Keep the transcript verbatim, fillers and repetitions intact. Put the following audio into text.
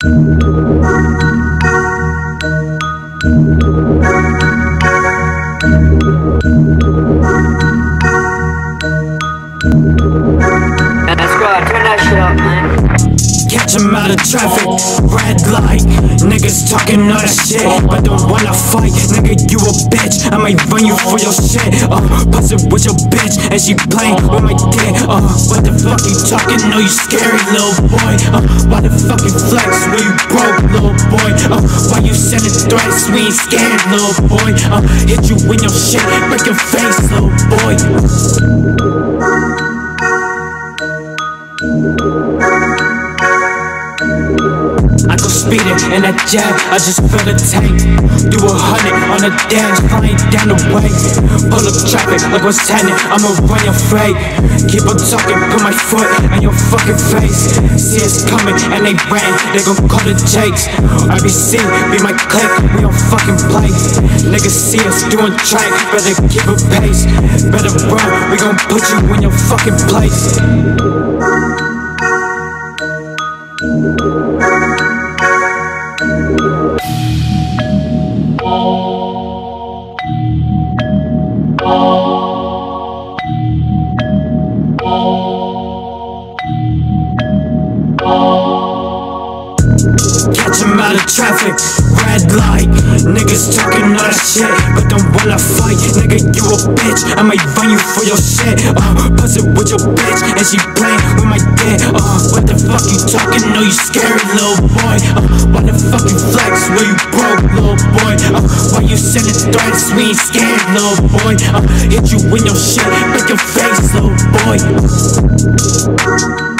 That's right, turn that shit up, man. Catch him out of traffic, red light. Niggas talking all that shit, but don't wanna fight. Nigga, you a bitch, I might run you for your shit. Uh, bust it with your bitch, and she playing with my dick. Uh, what the fuck you talking? No, you scary, little boy. Uh, why the fuck you flex when you broke, little boy? Uh, why you sending threats? We ain't scared, little boy. Uh, hit you in your shit, break your face, little boy. I go speeding in that jet, I just fill the tank. Do a hundred on the dash, flying down the way. Pull up traffic, like what's happening, I'ma run your freight. Keep on talking, put my foot in your fucking face. See us coming and they ran, they gon' call the Jakes. R B C, be my clique, we don't fucking play. Niggas see us doing track, better keep a pace. Better run, we gon' put you in your fucking place. Catch him out of traffic, red light. Niggas talking all that shit, but don't wanna fight. Nigga, you a bitch, I might run you for your shit. Uh, bust it with your bitch, and she playing with my dick. Uh, what the fuck you talking? No, you scary, little boy. Uh, why the fuck you flex when you broke, little boy? Uh, why you sending threats? We ain't scared, little boy. Uh, hit you in your shit, break your face, little boy.